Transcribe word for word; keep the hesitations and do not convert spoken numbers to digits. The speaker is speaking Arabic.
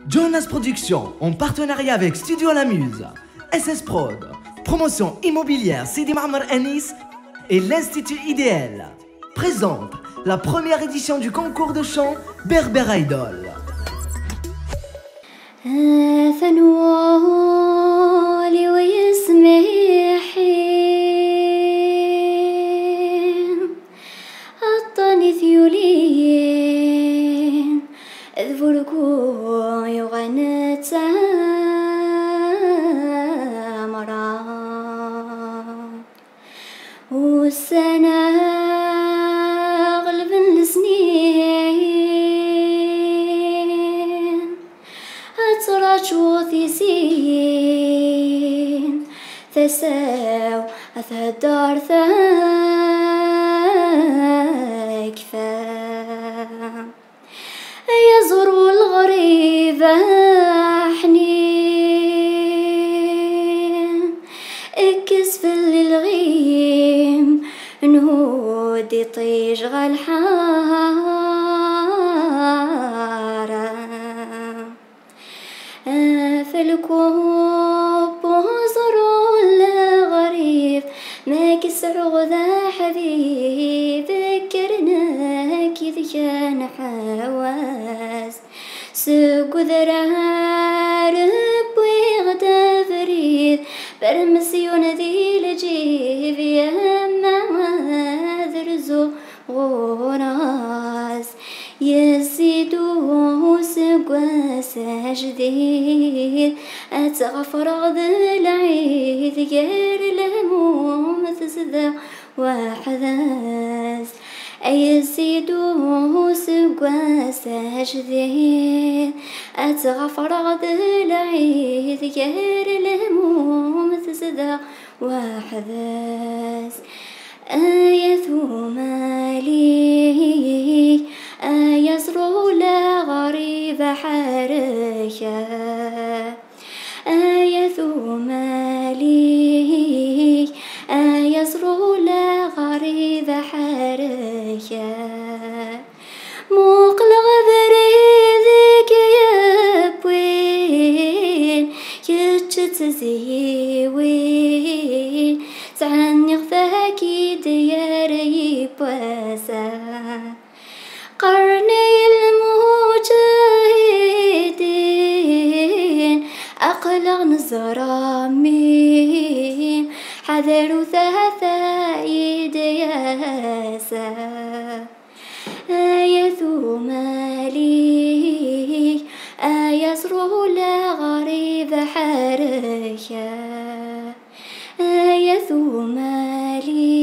Jonas Productions, en partenariat avec Studio La Muse, S S Prod, Promotion Immobilière Sidi Marmar Anis et l'Institut I D L, présente la première édition du concours de chant Berber Idol. ذبلكو يغنى تامرا والسنة غلب السنين أترجو ثيسين تساو أثدار ثاكفا يزور الغريبة حنين اكسف للغيم نهودي طيج غالحارة في الكوب وزروا الغريب ما كسعو ذا حبيب ذكرناك إذ كان حواس سوق ذرارب ويغدا فريد برمسيون ذي لجيب يما ذرزو غراس يزيدو سقوا ساجدين أتغفر ذي العيد غير الهموم تزدى وحداث أيزيدو سقوا ساجدين أتغفر ذي العيد غير الهموم تزدى وحداث آية مالي أيزرو لا غريب حركة آية مالي أيزرو لا غريب حركة مقلغ بريدك يبوين يجت زيوين تعني غفاكي دياري بواسا قرني المجاهدين أقلغ نزرامين حذروا ثاثا يدياسا آية مالي أيزرو لا غريب حركة آية مالي